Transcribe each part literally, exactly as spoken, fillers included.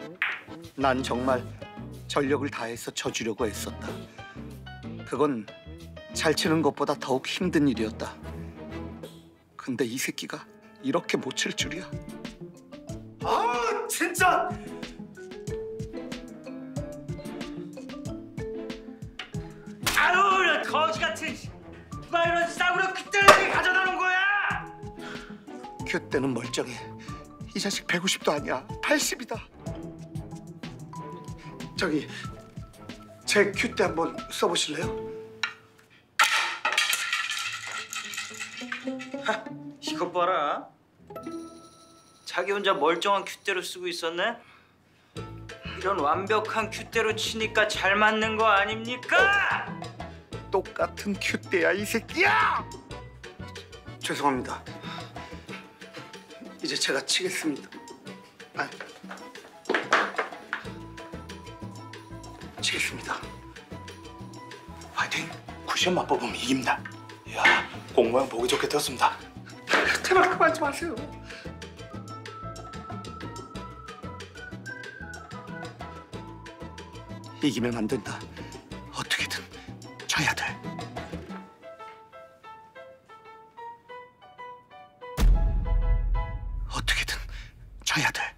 난 정말 전력을 다해서 져주려고 애썼다. 그건 잘 치는 것보다 더욱 힘든 일이었다. 근데 이 새끼가 이렇게 못 칠 줄이야. 아, 진짜! 아유, 거지 같은 막 이런 싸구려 큐대를 가져다 놓은 거야. 큐대는 멀쩡해. 이 자식 백오십도 아니야. 팔십이다. 저기 제 큐대 한번 써보실래요? 하, 이것 봐라. 자기 혼자 멀쩡한 큐대로 쓰고 있었네. 이런 완벽한 큐대로 치니까 잘 맞는 거 아닙니까? 똑같은 큐대야 이 새끼야! 죄송합니다. 이제 제가 치겠습니다. 아, 치겠습니다. 화이팅! 쿠션만 뽑으면 이깁니다. 이야, 공모양 보기 좋게 되었습니다. 제발 그만 좀 하세요. 이기면 안 된다. 어떻게든 져야 돼. 어떻게든 져야 돼.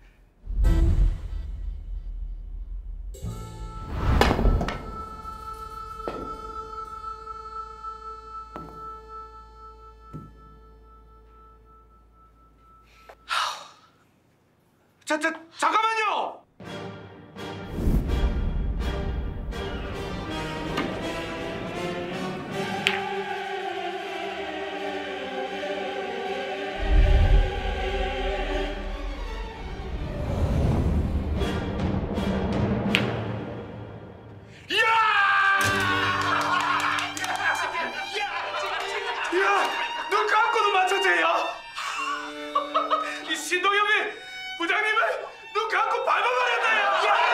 자, 자, 잠깐만요! 이야! 눈 감고도 맞춰져요! 이 신동엽이 부장님을 눈 감고 밟아버렸다요!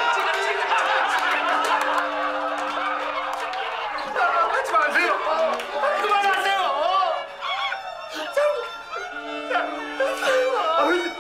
하지 마세요! 그만하세요! 아,